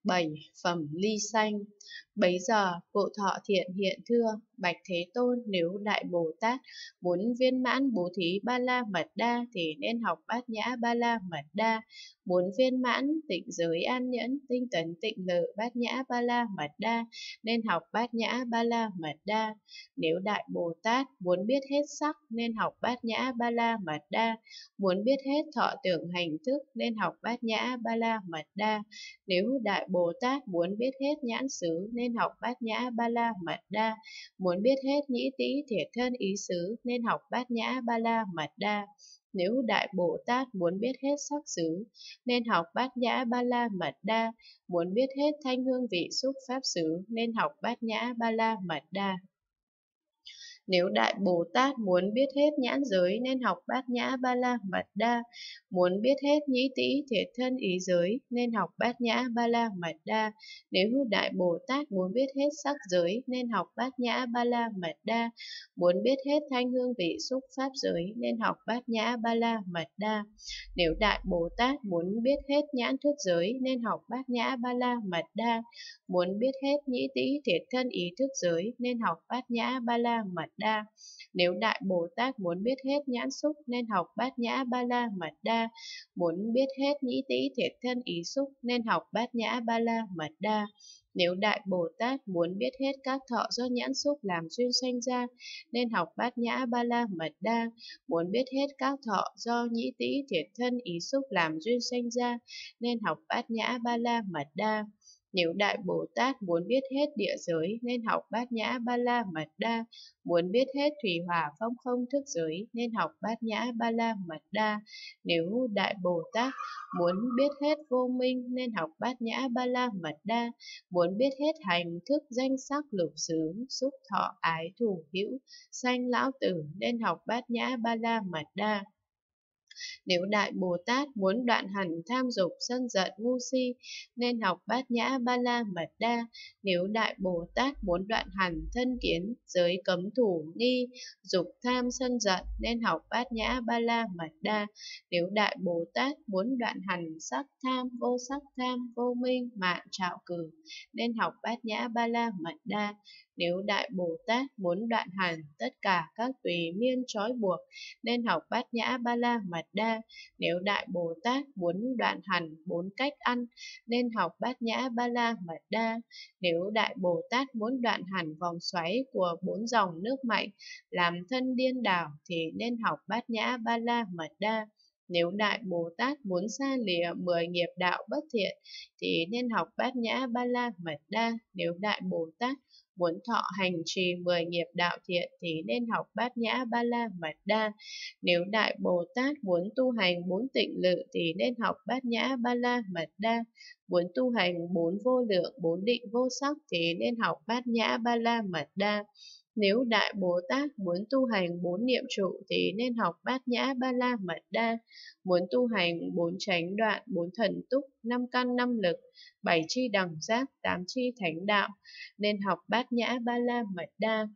7. Phẩm ly xanh. Bấy giờ, Cụ Thọ Thiện hiện thưa: Bạch Thế Tôn, nếu Đại Bồ Tát muốn viên mãn bố thí Ba La Mật Đa thì nên học Bát Nhã Ba La Mật Đa. Muốn viên mãn tịnh giới an nhẫn, tinh tấn tịnh lự Bát Nhã Ba La Mật Đa nên học Bát Nhã Ba La Mật Đa. Nếu Đại Bồ Tát muốn biết hết sắc nên học Bát Nhã Ba La Mật Đa. Muốn biết hết thọ tưởng hành thức nên học Bát Nhã Ba La Mật Đa. Nếu Đại Bồ Tát muốn biết hết nhãn xứ nên học Bát Nhã Ba La Mật Đa. Muốn biết hết nhĩ tĩ thiệt thân ý xứ nên học Bát Nhã Ba La Mật Đa. Nếu Đại Bồ Tát muốn biết hết sắc xứ nên học Bát Nhã Ba La Mật Đa. Muốn biết hết thanh hương vị xúc pháp xứ nên học Bát Nhã Ba La Mật Đa. Nếu Đại Bồ Tát muốn biết hết nhãn giới nên học Bát Nhã Ba La Mật Đa. Muốn biết hết nhĩ tĩ thiệt thân ý giới nên học Bát Nhã Ba La Mật Đa. Nếu Đại Bồ Tát muốn biết hết sắc giới nên học Bát Nhã Ba La Mật Đa. Muốn biết hết thanh hương vị xúc pháp giới nên học Bát Nhã Ba La Mật Đa. Nếu Đại Bồ Tát muốn biết hết nhãn thức giới nên học Bát Nhã Ba La Mật Đa. Muốn biết hết nhĩ tĩ thiệt thân ý thức giới nên học Bát Nhã Ba La Mật Đa. Nếu Đại Bồ Tát muốn biết hết nhãn xúc nên học Bát Nhã Ba La Mật Đa. Muốn biết hết nhĩ tĩ thiệt thân ý xúc nên học Bát Nhã Ba La Mật Đa. Nếu Đại Bồ Tát muốn biết hết các thọ do nhãn xúc làm duyên sanh ra nên học Bát Nhã Ba La Mật Đa. Muốn biết hết các thọ do nhĩ tĩ thiệt thân ý xúc làm duyên sanh ra nên học Bát Nhã Ba La Mật Đa. Nếu Đại Bồ Tát muốn biết hết địa giới nên học Bát Nhã Ba La Mật Đa. Muốn biết hết thủy hỏa phong không thức giới nên học Bát Nhã Ba La Mật Đa. Nếu Đại Bồ Tát muốn biết hết vô minh nên học Bát Nhã Ba La Mật Đa. Muốn biết hết hành thức danh sắc lục xứ, xúc thọ ái thủ hữu, sanh lão tử nên học Bát Nhã Ba La Mật Đa. Nếu Đại Bồ Tát muốn đoạn hẳn tham dục sân giận ngu si nên học Bát Nhã Ba La Mật Đa. Nếu Đại Bồ Tát muốn đoạn hẳn thân kiến, giới cấm thủ nghi, dục tham sân giận nên học Bát Nhã Ba La Mật Đa. Nếu Đại Bồ Tát muốn đoạn hẳn sắc tham, vô minh, mạn trạo cử nên học Bát Nhã Ba La Mật Đa. Nếu Đại Bồ Tát muốn đoạn hẳn tất cả các tùy miên trói buộc nên học Bát Nhã Ba La Mật Đa. Nếu Đại Bồ Tát muốn đoạn hẳn 4 cách ăn nên học Bát Nhã Ba La Mật Đa. Nếu Đại Bồ Tát muốn đoạn hẳn vòng xoáy của 4 dòng nước mạnh làm thân điên đảo thì nên học Bát Nhã Ba La Mật Đa. Nếu Đại Bồ Tát muốn xa lìa 10 nghiệp đạo bất thiện thì nên học Bát Nhã Ba La Mật Đa. Nếu Đại Bồ Tát muốn thọ hành trì 10 nghiệp đạo thiện thì nên học Bát Nhã Ba La Mật Đa. Nếu Đại Bồ Tát muốn tu hành 4 tịnh lự thì nên học Bát Nhã Ba La Mật Đa. Muốn tu hành 4 vô lượng, 4 định vô sắc thì nên học Bát Nhã Ba La Mật Đa. Nếu Đại Bồ Tát muốn tu hành 4 niệm trụ thì nên học Bát Nhã Ba La Mật Đa. Muốn tu hành 4 chánh đoạn, 4 thần túc, 5 căn 5 lực, 7 chi đẳng giác, 8 chi thánh đạo nên học Bát Nhã Ba La Mật Đa.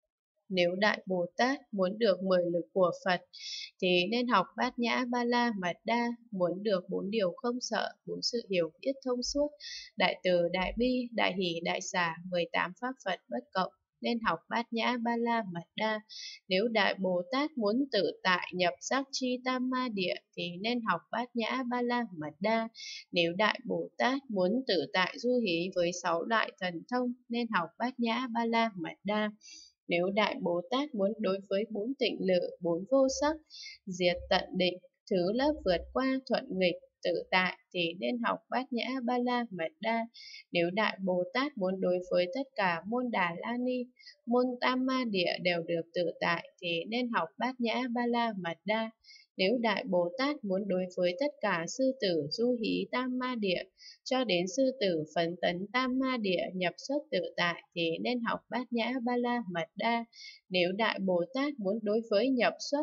Nếu Đại Bồ Tát muốn được 10 lực của Phật thì nên học Bát Nhã Ba La Mật Đa. Muốn được 4 điều không sợ, 4 sự hiểu biết thông suốt, đại từ, đại bi, đại hỷ, đại xả, 18 pháp Phật bất cộng nên học Bát Nhã Ba La Mật Đa. Nếu Đại Bồ Tát muốn tự tại nhập giác chi tam ma địa thì nên học Bát Nhã Ba La Mật Đa. Nếu Đại Bồ Tát muốn tự tại du hí với 6 loại thần thông nên học Bát Nhã Ba La Mật Đa. Nếu Đại Bồ Tát muốn đối với 4 tịnh lự, 4 vô sắc, diệt tận định, thứ lớp vượt qua thuận nghịch, tự tại thì nên học Bát Nhã Ba La Mật Đa. Nếu Đại Bồ Tát muốn đối với tất cả môn Đà La Ni, môn Tam Ma Địa đều được tự tại thì nên học Bát Nhã Ba La Mật Đa. Nếu Đại Bồ Tát muốn đối với tất cả sư tử du hí Tam Ma Địa cho đến sư tử phấn tấn Tam Ma Địa nhập xuất tự tại thì nên học Bát Nhã Ba La Mật Đa. Nếu Đại Bồ Tát muốn đối với nhập xuất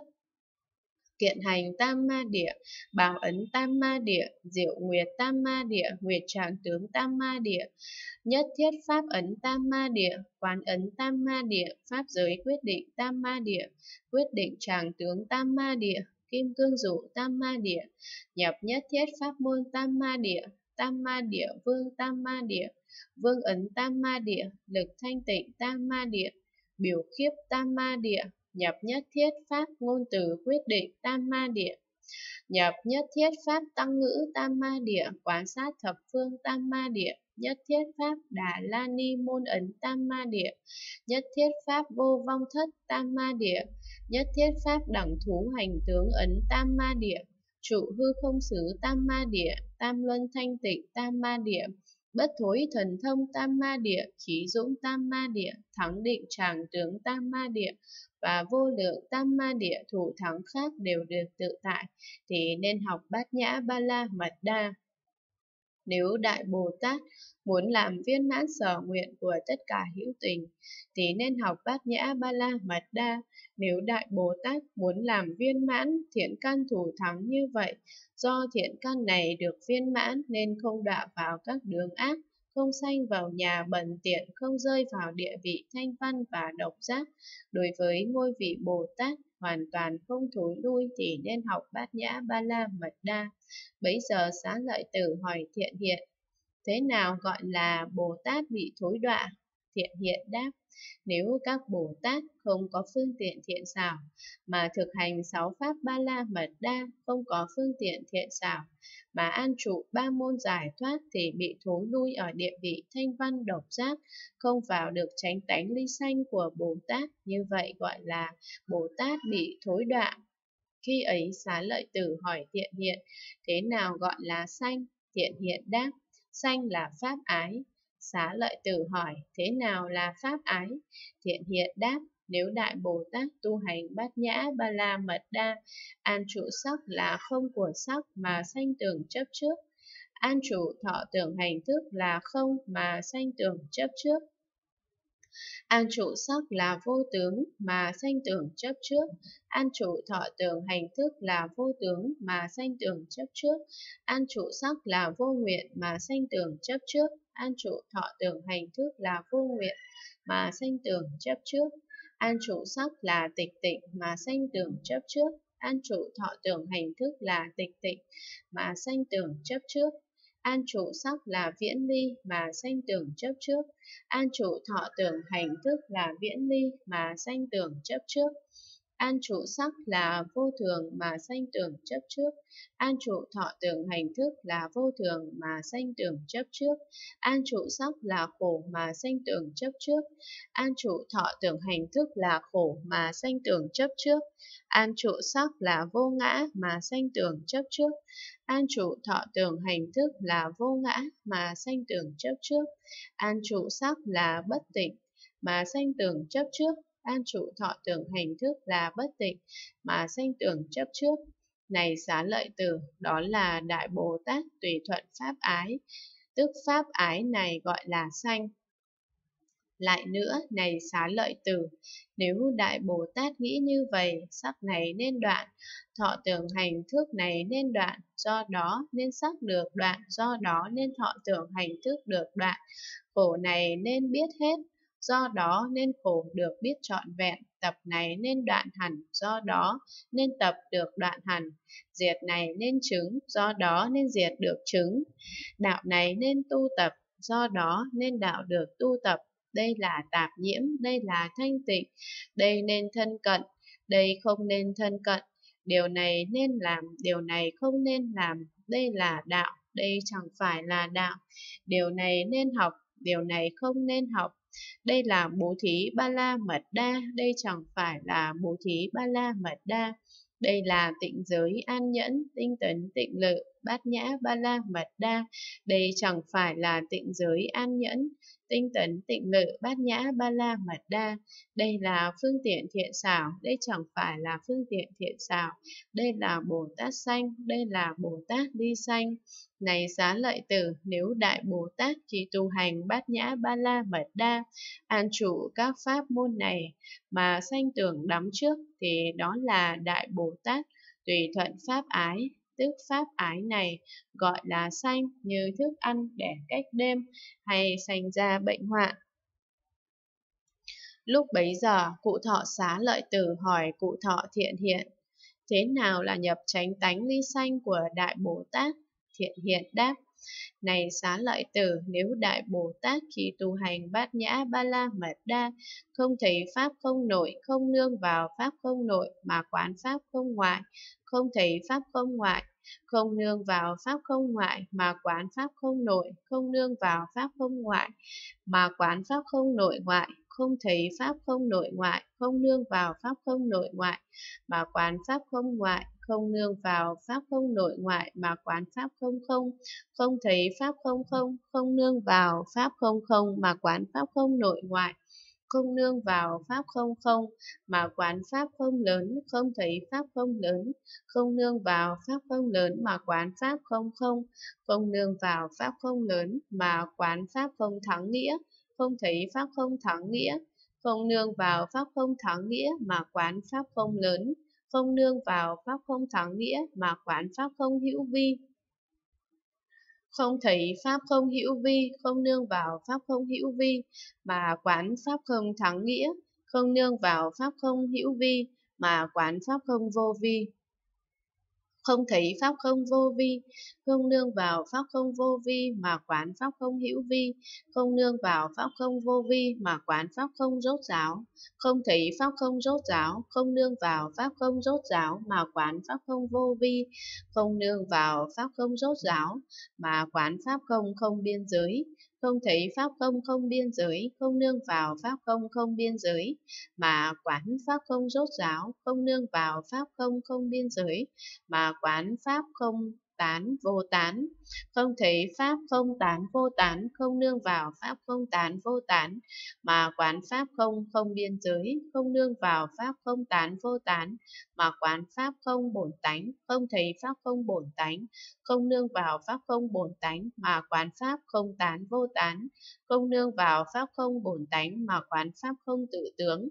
kiện hành Tam Ma Địa, bảo ấn Tam Ma Địa, diệu nguyệt Tam Ma Địa, nguyệt trạng tướng Tam Ma Địa, nhất thiết pháp ấn Tam Ma Địa, quán ấn Tam Ma Địa, pháp giới quyết định Tam Ma Địa, quyết định trạng tướng Tam Ma Địa, kim cương dụ Tam Ma Địa, nhập nhất thiết pháp môn Tam Ma Địa, tam ma địa, vương tam ma địa, vương ấn tam ma địa, lực thanh tịnh tam ma địa, biểu khiếp tam ma địa, nhập nhất thiết pháp ngôn từ quyết định tam ma địa, nhập nhất thiết pháp tăng ngữ tam ma địa, quán sát thập phương tam ma địa, nhất thiết pháp Đà La Ni môn ấn tam ma địa, nhất thiết pháp vô vong thất tam ma địa, nhất thiết pháp đẳng thú hành tướng ấn tam ma địa, trụ hư không xứ tam ma địa, tam luân thanh tịnh tam ma địa, bất thối thần thông tam ma địa, khí dũng tam ma địa, thắng định tràng tướng tam ma địa và vô lượng tam ma địa thủ thắng khác đều được tự tại, thì nên học Bát Nhã Ba La Mật Đa. Nếu Đại Bồ Tát muốn làm viên mãn sở nguyện của tất cả hữu tình, thì nên học Bát Nhã Ba La Mật Đa. Nếu Đại Bồ Tát muốn làm viên mãn thiện căn thủ thắng như vậy, do thiện căn này được viên mãn nên không đọa vào các đường ác, không sanh vào nhà bần tiện, không rơi vào địa vị thanh văn và độc giác. Đối với ngôi vị Bồ Tát hoàn toàn không thối lui thì nên học Bát Nhã Ba La Mật Đa. Bấy giờ Xá Lợi Tử hỏi Thiện Hiện: thế nào gọi là Bồ Tát bị thối đọa? Thiện Hiện đáp: nếu các Bồ Tát không có phương tiện thiện xảo mà thực hành 6 pháp Ba La Mật Đa, không có phương tiện thiện xảo mà an trụ 3 môn giải thoát, thì bị thối lui ở địa vị thanh văn độc giác, không vào được chánh tánh ly sanh của Bồ Tát. Như vậy gọi là Bồ Tát bị thối đọa. Khi ấy Xá Lợi Tử hỏi Thiện Hiện: thế nào gọi là sanh? Thiện Hiện đáp: sanh là pháp ái. Xá Lợi Tử hỏi: thế nào là pháp ái? Thiện Hiện đáp: nếu Đại Bồ Tát tu hành Bát Nhã Ba La Mật Đa, an trụ sắc là không của sắc mà sanh tưởng chấp trước, an trụ thọ tưởng hành thức là không mà sanh tưởng chấp trước, an trụ sắc là vô tướng mà sanh tưởng chấp trước, an trụ thọ tưởng hành thức là vô tướng mà sanh tưởng chấp trước, an trụ sắc là vô nguyện mà sanh tưởng chấp trước, an trụ thọ tưởng hành thức là vô nguyện mà sanh tưởng chấp trước, an trụ sắc là tịch tịnh mà sanh tưởng chấp trước, an trụ thọ tưởng hành thức là tịch tịnh mà sanh tưởng chấp trước, an trụ sắc là viễn ly mà sanh tưởng chấp trước, an trụ thọ tưởng hành thức là viễn ly mà sanh tưởng chấp trước, an trụ sắc là vô thường mà sanh tưởng chấp trước, an trụ thọ tưởng hành thức là vô thường mà sanh tưởng chấp trước, an trụ sắc là khổ mà sanh tưởng chấp trước, an trụ thọ tưởng hành thức là khổ mà sanh tưởng chấp trước, an trụ sắc là vô ngã mà sanh tưởng chấp trước, an trụ thọ tưởng hành thức là vô ngã mà sanh tưởng chấp trước, an trụ sắc là bất tịnh mà sanh tưởng chấp trước, an trụ thọ tưởng hành thức là bất tịnh mà sanh tưởng chấp trước. Này Xá Lợi Tử, đó là Đại Bồ Tát tùy thuận pháp ái, tức pháp ái này gọi là sanh. Lại nữa, này Xá Lợi Tử, nếu Đại Bồ Tát nghĩ như vậy, sắc này nên đoạn, thọ tưởng hành thức này nên đoạn, do đó nên sắc được đoạn, do đó nên thọ tưởng hành thức được đoạn, khổ này nên biết hết, do đó nên khổ được biết trọn vẹn, tập này nên đoạn hẳn, do đó nên tập được đoạn hẳn, diệt này nên chứng, do đó nên diệt được chứng, đạo này nên tu tập, do đó nên đạo được tu tập. Đây là tạp nhiễm, đây là thanh tịnh, đây nên thân cận, đây không nên thân cận, điều này nên làm, điều này không nên làm, đây là đạo, đây chẳng phải là đạo, điều này nên học, điều này không nên học, đây là bố thí Ba La Mật Đa, đây chẳng phải là bố thí Ba La Mật Đa, đây là tịnh giới an nhẫn, tinh tấn tịnh lự, Bát Nhã Ba La Mật Đa, đây chẳng phải là tịnh giới an nhẫn, tinh tấn tịnh lự, Bát Nhã Ba La Mật Đa, đây là phương tiện thiện xảo, đây chẳng phải là phương tiện thiện xảo, đây là Bồ Tát sanh, đây là Bồ Tát ly sanh. Này Xá Lợi Tử, nếu Đại Bồ Tát chỉ tu hành Bát Nhã Ba La Mật Đa, an trụ các pháp môn này mà sanh tưởng đắm trước, thì đó là Đại Bồ Tát tùy thuận pháp ái, tức pháp ái này gọi là sanh, như thức ăn đẻ cách đêm, hay sanh ra bệnh hoạn. Lúc bấy giờ, cụ thọ Xá Lợi Tử hỏi cụ thọ Thiện Hiện: thế nào là nhập chánh tánh ly sanh của Đại Bồ Tát? Thiện Hiện đáp: Này Xá Lợi Tử, nếu Đại Bồ Tát khi tu hành Bát Nhã Ba La Mật Đa, không thấy pháp không nội, không nương vào pháp không nội, mà quán pháp không ngoại, không thấy pháp không ngoại, không nương vào pháp không ngoại, mà quán pháp không nội, không nương vào pháp không ngoại, mà quán pháp không nội ngoại, không thấy pháp không nội ngoại, không nương vào pháp không nội ngoại, mà quán pháp không ngoại, không nương vào pháp không nội ngoại, mà quán pháp không không, không thấy pháp không không, không nương vào pháp không không, mà quán pháp không nội ngoại, không nương vào pháp không không, mà quán pháp không lớn, không thấy pháp không lớn, không nương vào pháp không lớn, mà quán pháp không không, không nương vào pháp không lớn, mà quán pháp không thắng nghĩa, không thấy pháp không thắng nghĩa, không nương vào pháp không thắng nghĩa, mà quán pháp không lớn, không nương vào pháp không thắng nghĩa, mà quán pháp không hữu vi. Không thấy pháp không hữu vi, không nương vào pháp không hữu vi, mà quán pháp không thắng nghĩa, không nương vào pháp không hữu vi, mà quán pháp không vô vi. Không thấy pháp không vô vi, không nương vào pháp không vô vi, mà quán pháp không hữu vi, không nương vào pháp không vô vi, mà quán pháp không rốt ráo. Không thấy pháp không rốt ráo, không nương vào pháp không rốt ráo, mà quán pháp không vô vi, không nương vào pháp không rốt ráo, mà quán pháp không không biên giới. Không thấy pháp không không biên giới, không nương vào pháp không không biên giới, mà quán pháp không rốt ráo, không nương vào pháp không không biên giới, mà quán pháp không tán vô tán. Không thấy pháp không tán vô tán, không nương vào pháp không tán vô tán, mà quán pháp không không biên giới, không nương vào pháp không tán vô tán, mà quán pháp không bổn tánh. Không thấy pháp không bổn tánh, không nương vào pháp không bổn tánh, mà quán pháp không tán vô tán, không nương vào pháp không bổn tánh, mà quán pháp không tự tướng.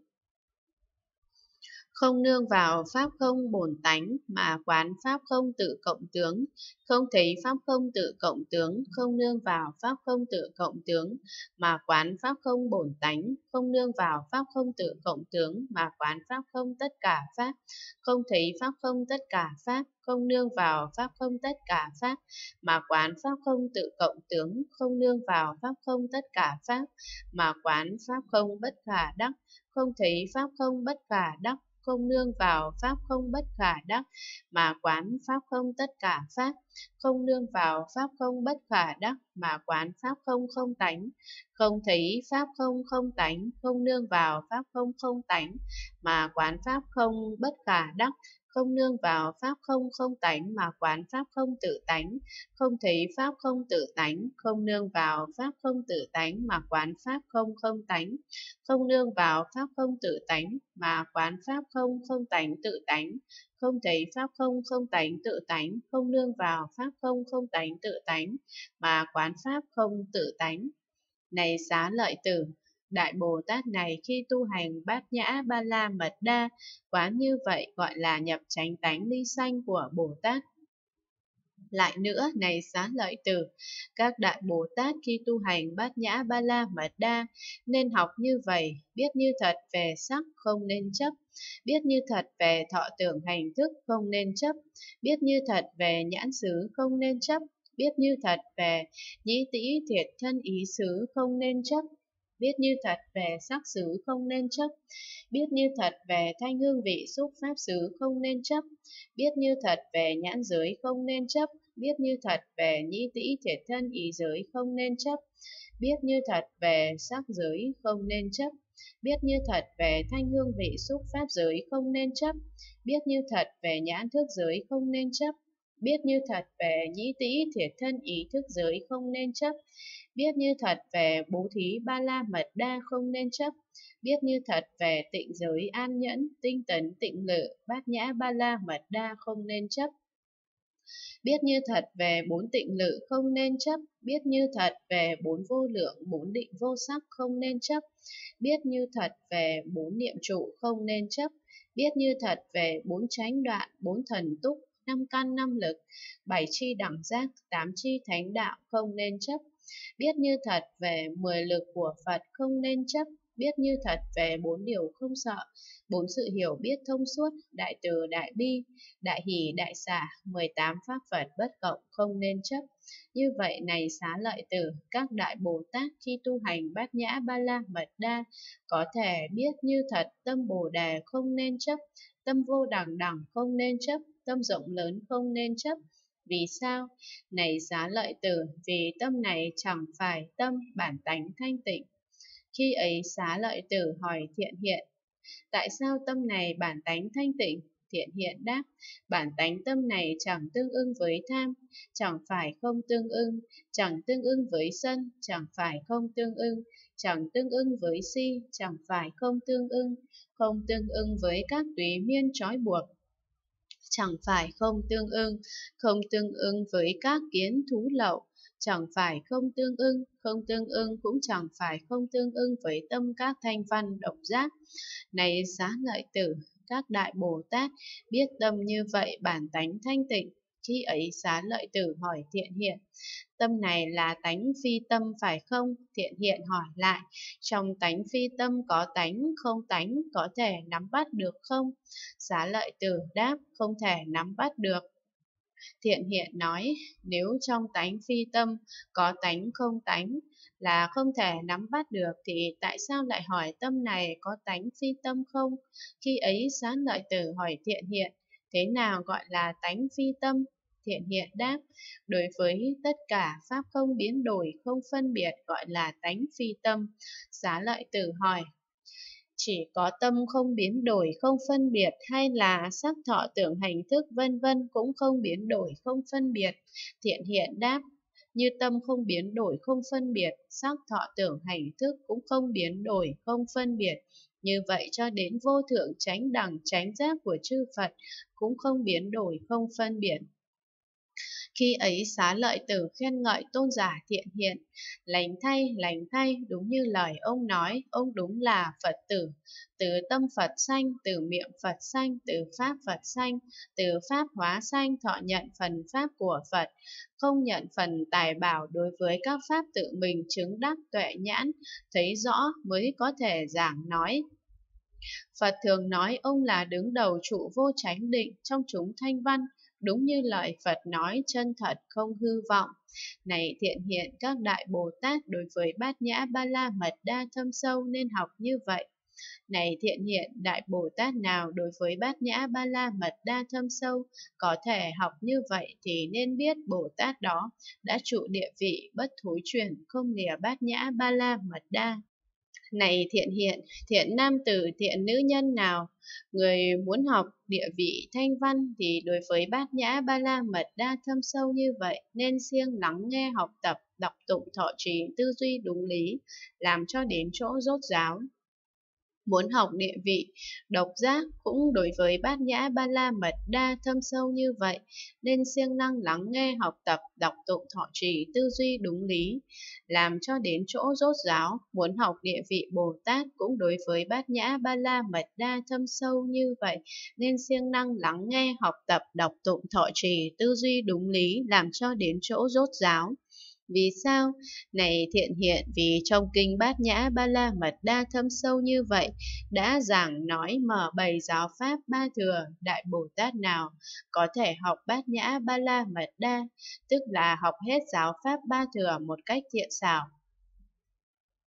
Không nương vào pháp không bổn tánh, mà quán pháp không tự cộng tướng. Không thấy pháp không tự cộng tướng, không nương vào pháp không tự cộng tướng, mà quán pháp không bổn tánh. Không nương vào pháp không tự cộng tướng, mà quán pháp không tất cả pháp. Không thấy pháp không tất cả pháp, không nương vào pháp không tất cả pháp, mà quán pháp không tự cộng tướng. Không nương vào pháp không tất cả pháp, mà quán pháp không bất khả đắc. Không thấy pháp không bất khả đắc, không nương vào pháp không bất khả đắc, mà quán pháp không tất cả pháp. Không nương vào pháp không bất khả đắc, mà quán pháp không không tánh. Không thấy pháp không không tánh, không nương vào pháp không không tánh, mà quán pháp không bất khả đắc. Không nương vào pháp không không tánh, mà quán pháp không tự tánh. Không thấy pháp không tự tánh, không nương vào pháp không tự tánh, mà quán pháp không không tánh. Không nương vào pháp không tự tánh, mà quán pháp không không tánh tự tánh. Không thấy pháp không không tánh tự tánh, không nương vào pháp không không tánh tự tánh, mà quán pháp không tự tánh. Này Xá Lợi Tử, Đại Bồ Tát này khi tu hành Bát Nhã Ba La Mật Đa, quán như vậy gọi là nhập chánh tánh ly sanh của Bồ Tát. Lại nữa, này Xá Lợi Tử, các đại Bồ Tát khi tu hành Bát Nhã Ba La Mật Đa nên học như vậy, biết như thật về sắc không nên chấp, biết như thật về thọ tưởng hành thức không nên chấp, biết như thật về nhãn xứ không nên chấp, biết như thật về nhĩ tĩ thiệt thân ý xứ không nên chấp, biết như thật về sắc xứ không nên chấp, biết như thật về thanh hương vị xúc pháp xứ không nên chấp, biết như thật về nhãn giới không nên chấp, biết như thật về nhĩ tĩ thiệt thân ý giới không nên chấp, biết như thật về sắc giới không nên chấp, biết như thật về thanh hương vị xúc pháp giới không nên chấp, biết như thật về nhãn thức giới không nên chấp, biết như thật về nhĩ tĩ thiệt thân ý thức giới không nên chấp, biết như thật về bố thí ba la mật đa không nên chấp, biết như thật về tịnh giới an nhẫn, tinh tấn tịnh lự, bát nhã ba la mật đa không nên chấp, biết như thật về bốn tịnh lự không nên chấp, biết như thật về bốn vô lượng, bốn định vô sắc không nên chấp, biết như thật về bốn niệm trụ không nên chấp, biết như thật về bốn chánh đoạn, bốn thần túc, năm căn năm lực, bảy chi đẳng giác, tám chi thánh đạo không nên chấp, biết như thật về 10 lực của Phật không nên chấp, biết như thật về 4 điều không sợ, 4 sự hiểu biết thông suốt, đại từ đại bi, đại hỷ đại xả, 18 pháp Phật bất cộng không nên chấp, Như vậy này Xá Lợi Tử, các đại Bồ Tát khi tu hành Bát Nhã Ba La Mật Đa có thể biết như thật tâm Bồ Đề không nên chấp, tâm vô đẳng đẳng không nên chấp, tâm rộng lớn không nên chấp. Vì sao? Này Xá Lợi Tử, vì tâm này chẳng phải tâm bản tánh thanh tịnh. Khi ấy Xá Lợi Tử hỏi Thiện Hiện, tại sao tâm này bản tánh thanh tịnh? Thiện Hiện đáp, bản tánh tâm này chẳng tương ưng với tham, chẳng phải không tương ưng, chẳng tương ưng với sân, chẳng phải không tương ưng, chẳng tương ưng với si, chẳng phải không tương ưng với các túy miên trói buộc, chẳng phải không tương ưng với các kiến thú lậu, chẳng phải không tương ưng cũng chẳng phải không tương ưng với tâm các thanh văn độc giác. Này Xá Lợi Tử, các đại Bồ Tát biết tâm như vậy bản tánh thanh tịnh. Khi ấy Xá Lợi Tử hỏi Thiện Hiện, tâm này là tánh phi tâm phải không? Thiện Hiện hỏi lại, trong tánh phi tâm có tánh, không tánh có thể nắm bắt được không? Xá Lợi Tử đáp, không thể nắm bắt được. Thiện Hiện nói, nếu trong tánh phi tâm có tánh không tánh là không thể nắm bắt được thì tại sao lại hỏi tâm này có tánh phi tâm không? Khi ấy Xá Lợi Tử hỏi Thiện Hiện, thế nào gọi là tánh phi tâm? Thiện Hiện đáp, đối với tất cả pháp không biến đổi không phân biệt gọi là tánh phi tâm. Xá Lợi Tử hỏi, chỉ có tâm không biến đổi không phân biệt hay là sắc thọ tưởng hành thức vân vân cũng không biến đổi không phân biệt? Thiện Hiện đáp, như tâm không biến đổi không phân biệt, sắc thọ tưởng hành thức cũng không biến đổi không phân biệt. Như vậy cho đến vô thượng chánh đẳng chánh giác của chư Phật cũng không biến đổi không phân biệt. Khi ấy Xá Lợi Tử khen ngợi tôn giả Thiện Hiện, lành thay, đúng như lời ông nói, ông đúng là Phật tử. Từ tâm Phật sanh, từ miệng Phật sanh, từ pháp Phật sanh, từ pháp hóa sanh, thọ nhận phần pháp của Phật, không nhận phần tài bảo đối với các pháp tự mình chứng đắc tuệ nhãn, thấy rõ mới có thể giảng nói. Phật thường nói ông là đứng đầu trụ vô chánh định trong chúng thanh văn, đúng như lời Phật nói chân thật không hư vọng. Này Thiện Hiện, các đại Bồ Tát đối với Bát Nhã Ba La Mật Đa thâm sâu nên học như vậy. Này Thiện Hiện, đại Bồ Tát nào đối với Bát Nhã Ba La Mật Đa thâm sâu có thể học như vậy thì nên biết Bồ Tát đó đã trụ địa vị bất thối chuyển, không lìa Bát Nhã Ba La Mật Đa. Này Thiện Hiện, thiện nam tử, thiện nữ nhân nào, người muốn học địa vị thanh văn thì đối với Bát Nhã Ba La Mật Đa thâm sâu như vậy nên siêng lắng nghe học tập, đọc tụng thọ trì, tư duy đúng lý, làm cho đến chỗ rốt ráo. Muốn học địa vị độc giác cũng đối với Bát Nhã Ba La Mật Đa thâm sâu như vậy nên siêng năng lắng nghe học tập, đọc tụng thọ trì, tư duy đúng lý, làm cho đến chỗ rốt ráo. Muốn học địa vị Bồ Tát cũng đối với Bát Nhã Ba La Mật Đa thâm sâu như vậy nên siêng năng lắng nghe học tập, đọc tụng thọ trì, tư duy đúng lý, làm cho đến chỗ rốt ráo. Vì sao? Này Thiện Hiện, vì trong kinh Bát Nhã Ba La Mật Đa thâm sâu như vậy đã giảng nói mở bày giáo pháp ba thừa, đại Bồ Tát nào có thể học Bát Nhã Ba La Mật Đa, tức là học hết giáo pháp ba thừa một cách thiện xảo,